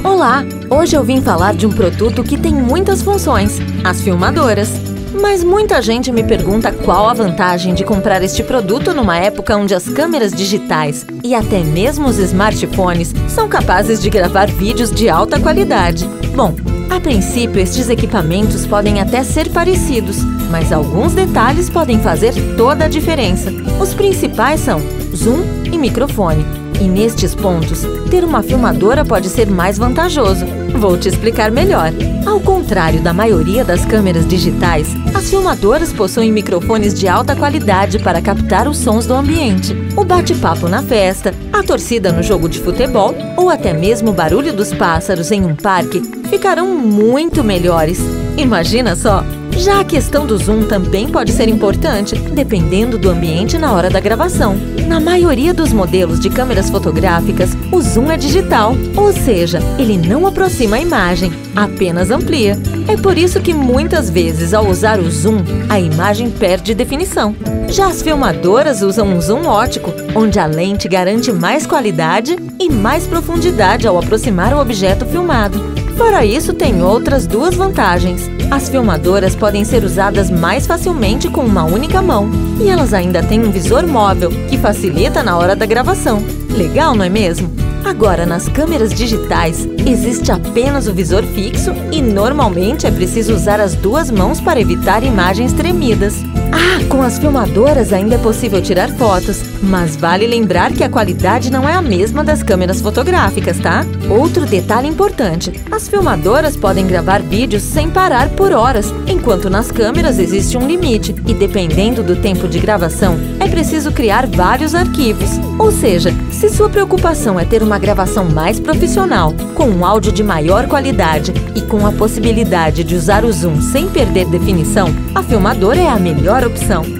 Olá! Hoje eu vim falar de um produto que tem muitas funções, as filmadoras. Mas muita gente me pergunta qual a vantagem de comprar este produto numa época onde as câmeras digitais e até mesmo os smartphones são capazes de gravar vídeos de alta qualidade. Bom, a princípio estes equipamentos podem até ser parecidos, mas alguns detalhes podem fazer toda a diferença. Os principais são zoom e microfone. E nestes pontos, ter uma filmadora pode ser mais vantajoso. Vou te explicar melhor. Ao contrário da maioria das câmeras digitais, as filmadoras possuem microfones de alta qualidade para captar os sons do ambiente, o bate-papo na festa, a torcida no jogo de futebol ou até mesmo o barulho dos pássaros em um parque ficarão muito melhores. Imagina só! Já a questão do zoom também pode ser importante, dependendo do ambiente na hora da gravação. Na maioria dos modelos de câmeras fotográficas, o zoom é digital, ou seja, ele não aproxima a imagem, apenas amplia. É por isso que muitas vezes, ao usar o zoom, a imagem perde definição. Já as filmadoras usam um zoom óptico, onde a lente garante mais qualidade e mais profundidade ao aproximar o objeto filmado. Fora isso, tem outras duas vantagens. As filmadoras podem ser usadas mais facilmente com uma única mão. E elas ainda têm um visor móvel, que facilita na hora da gravação. Legal, não é mesmo? Agora, nas câmeras digitais, existe apenas o visor fixo e normalmente é preciso usar as duas mãos para evitar imagens tremidas. Com as filmadoras ainda é possível tirar fotos, mas vale lembrar que a qualidade não é a mesma das câmeras fotográficas, tá? Outro detalhe importante, as filmadoras podem gravar vídeos sem parar por horas, enquanto nas câmeras existe um limite e dependendo do tempo de gravação, é preciso criar vários arquivos. Ou seja, se sua preocupação é ter uma gravação mais profissional, com um áudio de maior qualidade e com a possibilidade de usar o zoom sem perder definição, a filmadora é a melhor opção.